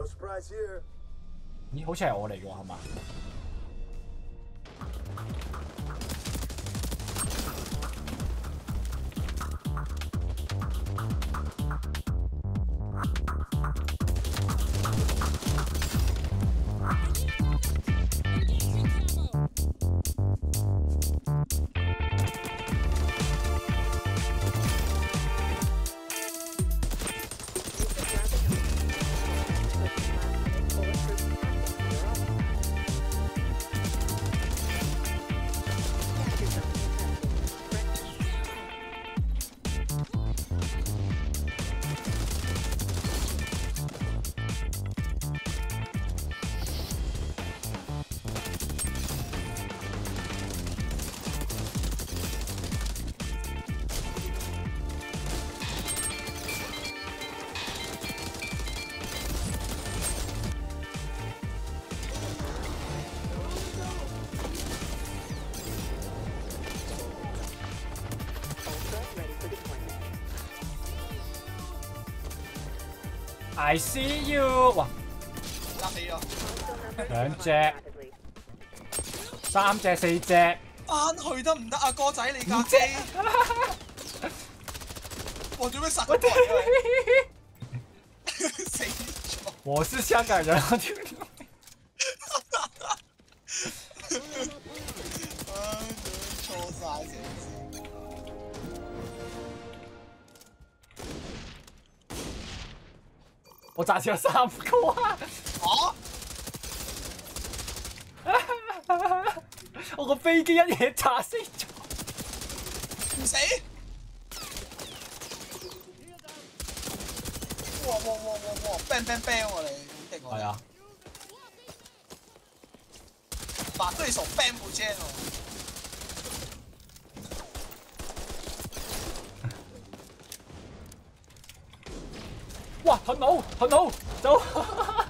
咦，好似係我嚟嘅喎，係嘛？I see you！ 哇， 殺死咗 2隻、3隻、4隻， 翻去得唔得啊，哥仔你架機？我做咩殺咗佢？死咗！ 我是香港人。 錯晒成。 我炸死咗3個啊！我個飛機一嘢炸死咗， 唔死！哇！bang bang bang 喎你，勁喎！ 係啊， 把對手 bang 不見哦。 哇！很好，走！